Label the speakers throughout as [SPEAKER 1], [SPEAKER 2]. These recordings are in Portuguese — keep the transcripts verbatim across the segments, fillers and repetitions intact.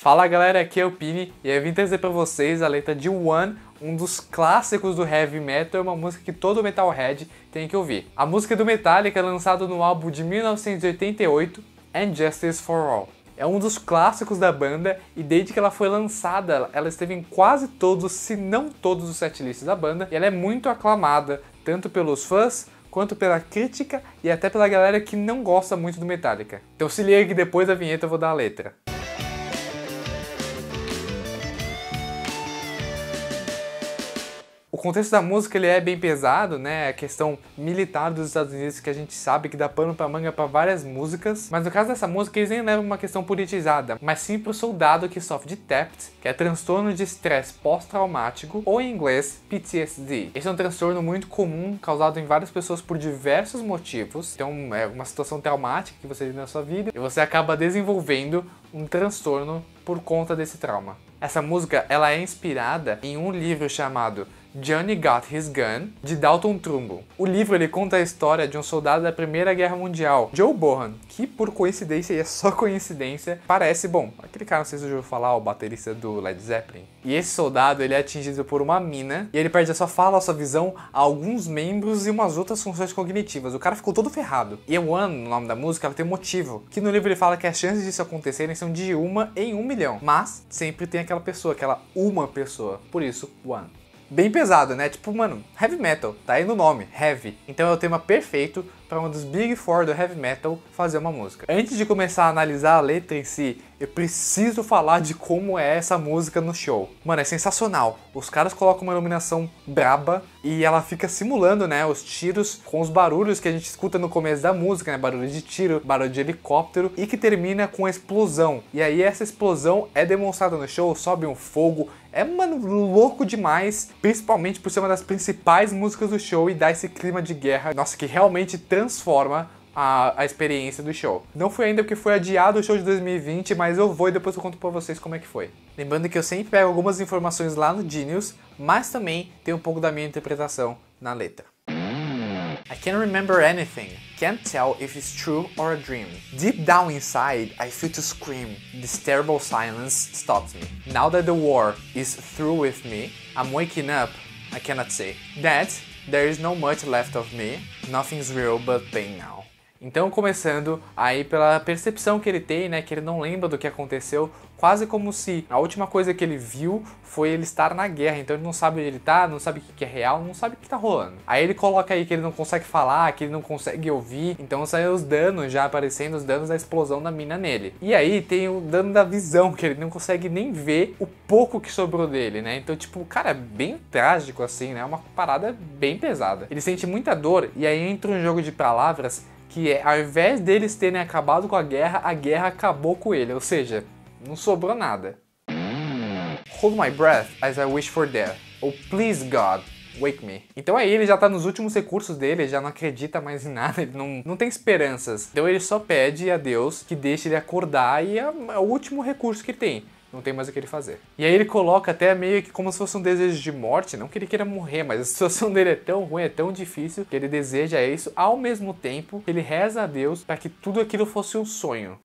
[SPEAKER 1] Fala galera, aqui é o Pini e eu vim trazer pra vocês a letra de One, um dos clássicos do heavy metal, é uma música que todo metalhead tem que ouvir. A música do Metallica é lançada no álbum de mil novecentos e oitenta e oito, And Justice for All. É um dos clássicos da banda e desde que ela foi lançada, ela esteve em quase todos, se não todos os setlists da banda, e ela é muito aclamada, tanto pelos fãs, quanto pela crítica e até pela galera que não gosta muito do Metallica. Então se liga que depois da vinheta eu vou dar a letra. O contexto da música ele é bem pesado, né? A questão militar dos Estados Unidos que a gente sabe que dá pano pra manga pra várias músicas. Mas no caso dessa música eles nem levam uma questão politizada, mas sim pro soldado que sofre de T E P T, que é transtorno de estresse pós-traumático, ou em inglês P T S D. Esse é um transtorno muito comum, causado em várias pessoas por diversos motivos. Então é uma situação traumática que você vive na sua vida e você acaba desenvolvendo um transtorno por conta desse trauma. Essa música ela é inspirada em um livro chamado Johnny Got His Gun, de Dalton Trumbo. O livro ele conta a história de um soldado da Primeira Guerra Mundial, Joe Bohan, que por coincidência, e é só coincidência, parece, bom, aquele cara, não sei se você ouviu falar, o baterista do Led Zeppelin. E esse soldado ele é atingido por uma mina, e ele perde a sua fala, a sua visão, a alguns membros e umas outras funções cognitivas. O cara ficou todo ferrado. E One, no nome da música, ela tem um motivo, que no livro ele fala que as chances disso acontecerem são de uma em um milhão. Mas sempre tem aquela pessoa, aquela uma pessoa. Por isso, One. Bem pesado, né? Tipo, mano, heavy metal, tá aí no nome, heavy. Então é o tema perfeito para um dos Big Four do heavy metal fazer uma música. Antes de começar a analisar a letra em si, eu preciso falar de como é essa música no show. Mano, é sensacional. Os caras colocam uma iluminação braba e ela fica simulando, né, os tiros com os barulhos que a gente escuta no começo da música, né, barulho de tiro, barulho de helicóptero e que termina com a explosão. E aí essa explosão é demonstrada no show, sobe um fogo. É, mano, louco demais, principalmente por ser uma das principais músicas do show e dá esse clima de guerra, nossa, que realmente transforma a, a experiência do show. Não foi ainda porque foi adiado o show de dois mil e vinte, mas eu vou e depois eu conto pra vocês como é que foi. Lembrando que eu sempre pego algumas informações lá no Genius, mas também tem um pouco da minha interpretação na letra. I can't remember anything, can't tell if it's true or a dream. Deep down inside, I feel to scream. This terrible silence stops me. Now that the war is through with me, I'm waking up, I cannot say. That there is no much left of me, nothing's real but pain now. Então começando aí pela percepção que ele tem, né, que ele não lembra do que aconteceu, quase como se a última coisa que ele viu foi ele estar na guerra, então ele não sabe onde ele tá, não sabe o que é real, não sabe o que tá rolando. Aí ele coloca aí que ele não consegue falar, que ele não consegue ouvir, então saem os danos já aparecendo, os danos da explosão da mina nele. E aí tem o dano da visão, que ele não consegue nem ver o pouco que sobrou dele, né, então tipo, cara, é bem trágico assim, né, é uma parada bem pesada. Ele sente muita dor e aí entra um jogo de palavras que é, ao invés deles terem acabado com a guerra, a guerra acabou com ele, ou seja, não sobrou nada. Hold my breath as I wish for death. Oh, please God, wake me. Então aí ele já tá nos últimos recursos dele, ele já não acredita mais em nada, ele não, não tem esperanças. Então ele só pede a Deus que deixe ele acordar e é, é o último recurso que ele tem. Não tem mais o que ele fazer. E aí ele coloca até meio que como se fosse um desejo de morte, não que ele queira morrer, mas a situação dele é tão ruim, é tão difícil, que ele deseja isso, ao mesmo tempo que ele reza a Deus para que tudo aquilo fosse um sonho.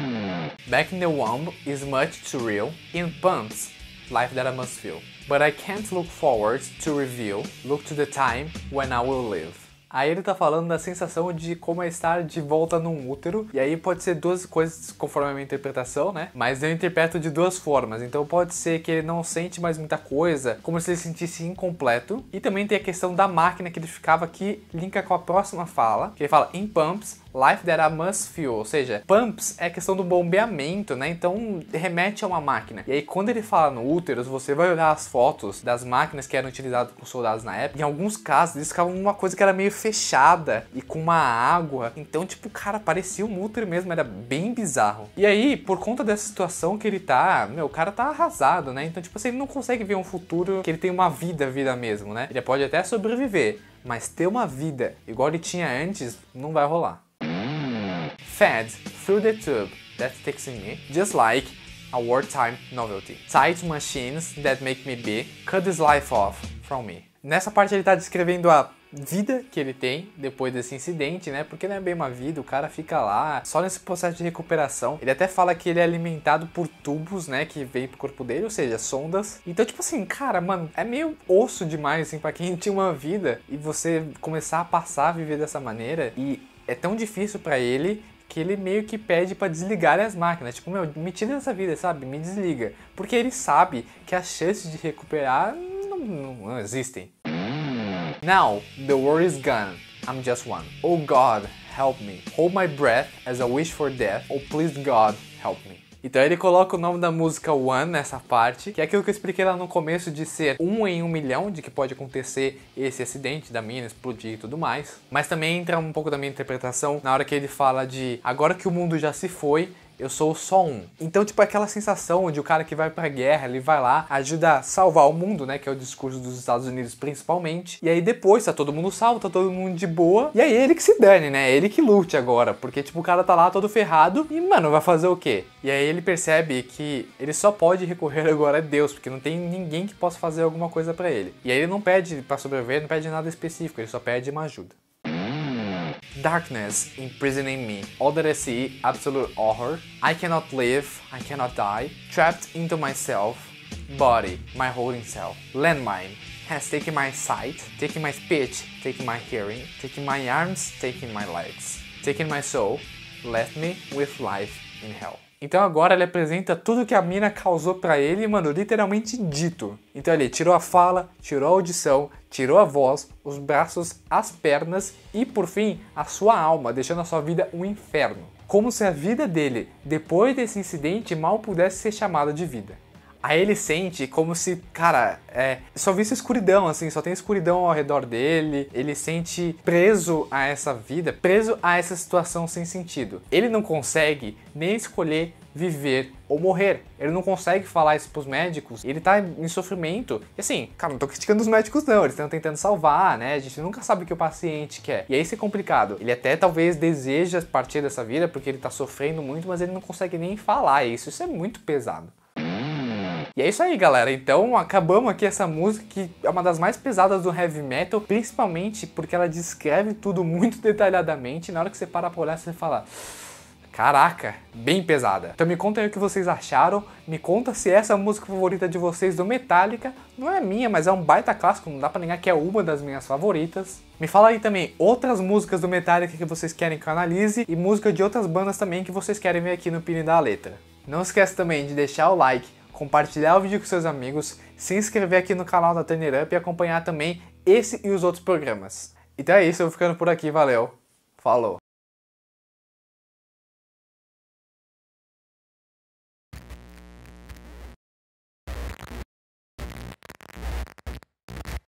[SPEAKER 1] Back in the womb is much too real, in pumps, life that I must feel. But I can't look forward to reveal, look to the time when I will live. Aí ele tá falando da sensação de como é estar de volta num útero, e aí pode ser duas coisas conforme a minha interpretação, né? Mas eu interpreto de duas formas, então pode ser que ele não sente mais muita coisa, como se ele se sentisse incompleto, e também tem a questão da máquina que ele ficava que linka com a próxima fala, que ele fala in pumps, life that I must feel, ou seja, pumps é a questão do bombeamento, né? Então remete a uma máquina. E aí quando ele fala no útero, você vai olhar as fotos das máquinas que eram utilizadas por soldados na época, em alguns casos eles ficavam uma coisa que era meio fechada e com uma água, então tipo, cara, parecia um útero mesmo, era bem bizarro. E aí, por conta dessa situação que ele tá, meu, o cara tá arrasado, né? Então tipo assim, ele não consegue ver um futuro que ele tem uma vida, vida mesmo, né? Ele pode até sobreviver, mas ter uma vida igual ele tinha antes, não vai rolar. Fed through the tube that sticks in me, just like a wartime novelty. Tight machines that make me be, cut this life off from me. Nessa parte ele tá descrevendo a vida que ele tem depois desse incidente, né? Porque não é bem uma vida, o cara fica lá só nesse processo de recuperação. Ele até fala que ele é alimentado por tubos, né? Que vem pro corpo dele, ou seja, sondas. Então, tipo assim, cara, mano, é meio osso demais, assim, pra quem tinha uma vida e você começar a passar a viver dessa maneira. E é tão difícil pra ele que ele meio que pede pra desligar as máquinas. Tipo, meu, me tira dessa vida, sabe? Me desliga. Porque ele sabe que as chances de recuperar não, não, não existem. Now, the war is gone. I'm just one. Oh God, help me. Hold my breath as I wish for death. Oh please God, help me. Então ele coloca o nome da música One nessa parte, que é aquilo que eu expliquei lá no começo de ser um em um milhão de que pode acontecer esse acidente da mina explodir e tudo mais. Mas também entra um pouco da minha interpretação na hora que ele fala de agora que o mundo já se foi, eu sou só um. Então, tipo, aquela sensação de o cara que vai pra guerra, ele vai lá, ajuda a salvar o mundo, né? Que é o discurso dos Estados Unidos principalmente. E aí depois tá todo mundo salvo, tá todo mundo de boa. E aí ele que se dane, né? Ele que lute agora. Porque, tipo, o cara tá lá todo ferrado e, mano, vai fazer o quê? E aí ele percebe que ele só pode recorrer agora a Deus, porque não tem ninguém que possa fazer alguma coisa pra ele. E aí ele não pede pra sobreviver, não pede nada específico, ele só pede uma ajuda. Darkness imprisoning me. All that I see, absolute horror. I cannot live, I cannot die. Trapped into myself. Body, my holding self. Landmine has taken my sight, taken my speech, taken my hearing, taken my arms, taken my legs, taken my soul, left me with life in hell. Então agora ele apresenta tudo que a mina causou pra ele, mano, literalmente dito. Então ele tirou a fala, tirou a audição, tirou a voz, os braços, as pernas e, por fim, a sua alma, deixando a sua vida um inferno. Como se a vida dele, depois desse incidente, mal pudesse ser chamada de vida. Aí ele sente como se, cara, é, só visse escuridão, assim, só tem escuridão ao redor dele. Ele sente preso a essa vida, preso a essa situação sem sentido. Ele não consegue nem escolher viver ou morrer. Ele não consegue falar isso pros médicos. Ele tá em sofrimento. E assim, cara, não tô criticando os médicos não, eles estão tentando salvar, né? A gente nunca sabe o que o paciente quer. E aí isso é complicado. Ele até talvez deseja partir dessa vida porque ele tá sofrendo muito, mas ele não consegue nem falar isso. Isso é muito pesado. E é isso aí, galera. Então acabamos aqui essa música que é uma das mais pesadas do heavy metal, principalmente porque ela descreve tudo muito detalhadamente. Na hora que você para pra olhar, você fala: caraca, bem pesada. Então me conta aí o que vocês acharam. Me conta se essa é a música favorita de vocês do Metallica. Não é minha, mas é um baita clássico, não dá pra negar que é uma das minhas favoritas. Me fala aí também outras músicas do Metallica que vocês querem que eu analise e música de outras bandas também que vocês querem ver aqui no Pini da Letra. Não esquece também de deixar o like, compartilhar o vídeo com seus amigos, se inscrever aqui no canal da Turn Up e acompanhar também esse e os outros programas. Então é isso, eu vou ficando por aqui, valeu, falou!